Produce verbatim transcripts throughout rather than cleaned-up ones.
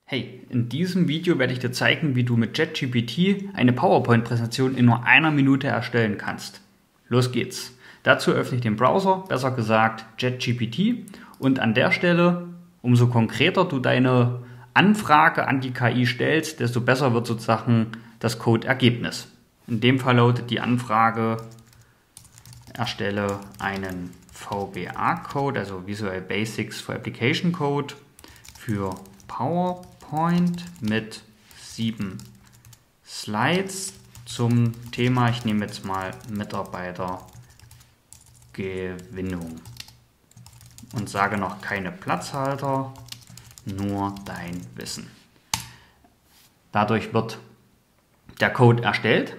Hey, in diesem Video werde ich dir zeigen, wie du mit ChatGPT eine PowerPoint-Präsentation in nur einer Minute erstellen kannst. Los geht's! Dazu öffne ich den Browser, besser gesagt ChatGPT, und an der Stelle, umso konkreter du deine Anfrage an die K I stellst, desto besser wird sozusagen das Codeergebnis. In dem Fall lautet die Anfrage: erstelle einen V B A-Code, also Visual Basics for Application Code, für PowerPoint mit sieben Slides zum Thema, ich nehme jetzt mal Mitarbeitergewinnung und sage noch keine Platzhalter, nur dein Wissen. Dadurch wird der Code erstellt.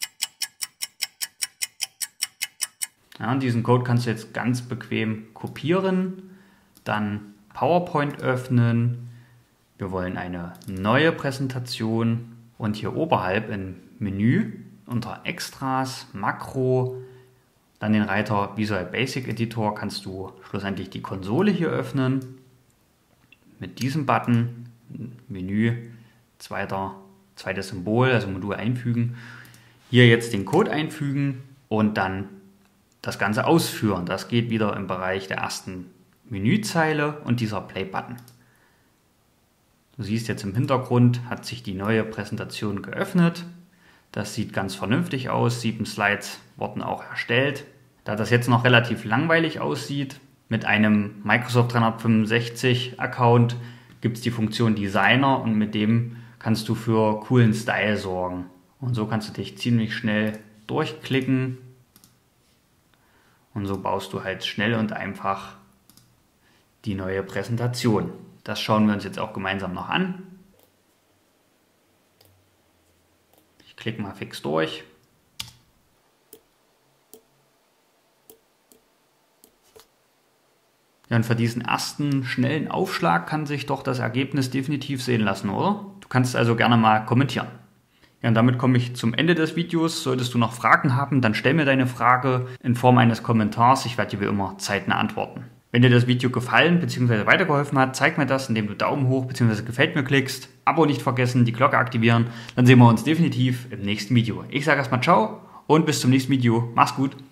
Ja, diesen Code kannst du jetzt ganz bequem kopieren, dann PowerPoint öffnen. Wir wollen eine neue Präsentation und hier oberhalb im Menü unter Extras, Makro, dann den Reiter Visual Basic Editor kannst du schlussendlich die Konsole hier öffnen. Mit diesem Button, Menü, zweiter, zweites Symbol, also Modul einfügen. Hier jetzt den Code einfügen und dann das Ganze ausführen. Das geht wieder im Bereich der ersten Menüzeile und dieser Play-Button. Du siehst jetzt im Hintergrund hat sich die neue Präsentation geöffnet. Das sieht ganz vernünftig aus. Sieben Slides wurden auch erstellt. Da das jetzt noch relativ langweilig aussieht, mit einem Microsoft dreihundertfünfundsechzig Account gibt es die Funktion Designer und mit dem kannst du für coolen Style sorgen. Und so kannst du dich ziemlich schnell durchklicken und so baust du halt schnell und einfach die neue Präsentation. Das schauen wir uns jetzt auch gemeinsam noch an. Ich klicke mal fix durch. Ja, und für diesen ersten schnellen Aufschlag kann sich doch das Ergebnis definitiv sehen lassen, oder? Du kannst also gerne mal kommentieren. Ja, und damit komme ich zum Ende des Videos. Solltest du noch Fragen haben, dann stell mir deine Frage in Form eines Kommentars. Ich werde dir wie immer zeitnah antworten. Wenn dir das Video gefallen bzw. weitergeholfen hat, zeig mir das, indem du Daumen hoch bzw. gefällt mir klickst. Abo nicht vergessen, die Glocke aktivieren. Dann sehen wir uns definitiv im nächsten Video. Ich sage erstmal ciao und bis zum nächsten Video. Mach's gut.